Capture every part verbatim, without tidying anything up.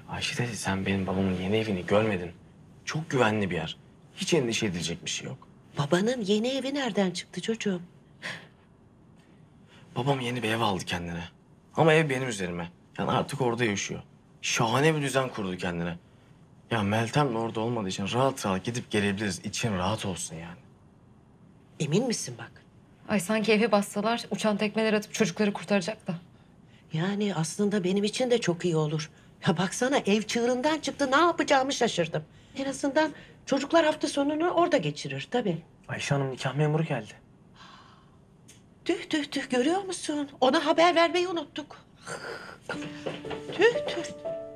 Ayşe teyze sen benim babamın yeni evini görmedin. Çok güvenli bir yer. Hiç endişe edilecek bir şey yok. Babanın yeni evi nereden çıktı çocuğum? Babam yeni bir ev aldı kendine. Ama ev benim üzerime. Yani artık orada yaşıyor. Şahane bir düzen kurdu kendine. Ya Meltem de orada olmadığı için rahat rahat gidip gelebiliriz. İçin rahat olsun yani. Emin misin bak? Ay sanki eve bassalar uçan tekmeler atıp çocukları kurtaracak da. Yani aslında benim için de çok iyi olur. Ya baksana ev çığırından çıktı, ne yapacağımı şaşırdım. En azından çocuklar hafta sonunu orada geçirir tabii. Ayşe Hanım nikah memuru geldi. Tüh tüh tüh, görüyor musun? Ona haber vermeyi unuttuk. Tüh tüh.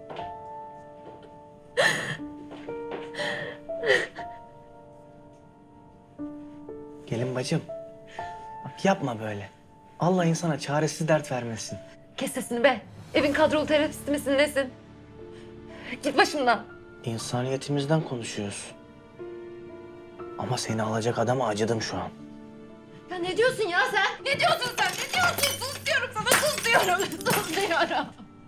Gelin bacım. Bak yapma böyle. Allah insana çaresiz dert vermesin. Kes sesini be. Evin kadrolu terapisti misin nesin? Git başımdan. İnsaniyetimizden konuşuyoruz. Ama seni alacak adama acıdım şu an. Ya ne diyorsun ya sen? Ne diyorsun sen? Ne diyorsun? Sus diyorum sana, sus diyorum. Sus diyorum.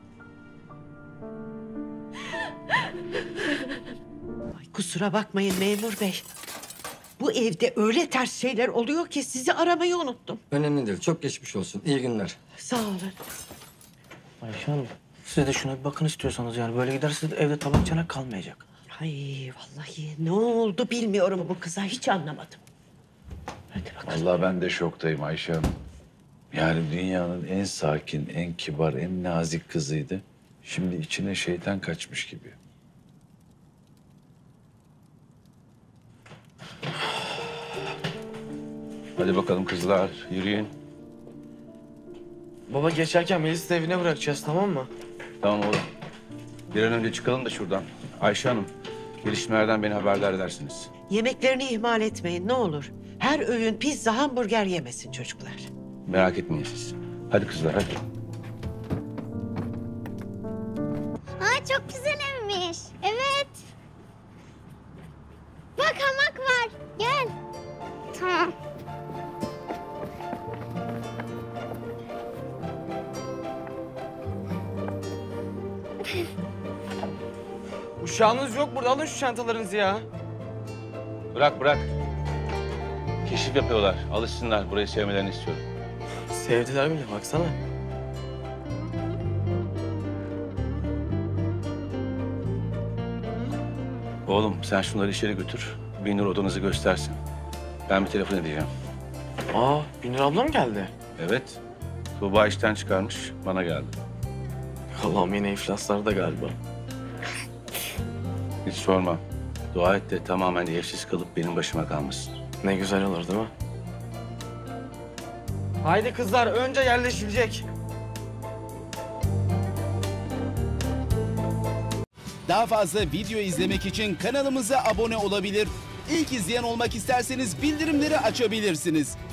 Ay, kusura bakmayın memur bey. Bu evde öyle ters şeyler oluyor ki sizi aramayı unuttum. Önemli değil. Çok geçmiş olsun. İyi günler. Sağ olun. Ayşe Hanım, siz de şuna bir bakın istiyorsanız yani. Böyle giderse de evde tabak çanak kalmayacak. Ay vallahi ne oldu bilmiyorum bu kıza, hiç anlamadım. Hadi bakalım. Vallahi ben de şoktayım Ayşe Hanım. Yani dünyanın en sakin, en kibar, en nazik kızıydı. Şimdi içine şeytan kaçmış gibi. Hadi bakalım kızlar, yürüyün. Baba geçerken Melis'i de evine bırakacağız, tamam mı? Tamam oğlum. Bir an önce çıkalım da şuradan. Ayşe Hanım, gelişmelerden beni haberdar edersiniz. Yemeklerini ihmal etmeyin ne olur. Her öğün pizza, hamburger yemesin çocuklar. Merak etmeyin siz. Hadi kızlar, hadi. Aa, çok güzel evmiş. Evet. Bak hamak var. Gel. Tamam. Uşağınız yok burada, alın şu çantalarınızı ya. Bırak, bırak. Keşif yapıyorlar. Alışsınlar. Burayı sevmelerini istiyorum. Sevdiler bile, baksana. Oğlum sen şunları içeri götür. Binur odanızı göstersin. Ben bir telefon edeceğim. Aa, Binur abla mı geldi? Evet. Tuğba işten çıkarmış. Bana geldi. Allah'ım yine iflaslarda galiba. Hiç sorma. Dua et de tamamen evsiz kalıp benim başıma kalmasın. Ne güzel olur değil mi? Haydi kızlar, önce yerleşilecek. Daha fazla video izlemek için kanalımıza abone olabilir. İlk izleyen olmak isterseniz bildirimleri açabilirsiniz.